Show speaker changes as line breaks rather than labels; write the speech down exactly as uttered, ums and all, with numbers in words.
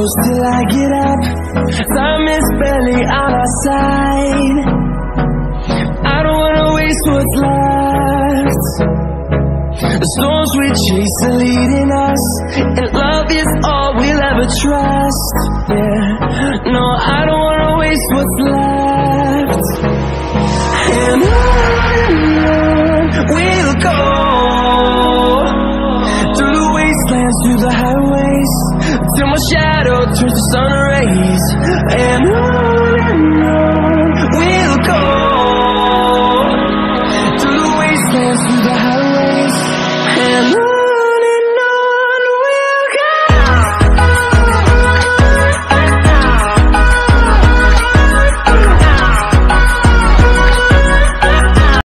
close till I get up. Time is barely on our side. I don't wanna waste what's left. The storms we chase are leading us, and love is all we'll ever trust. Yeah, no, I don't wanna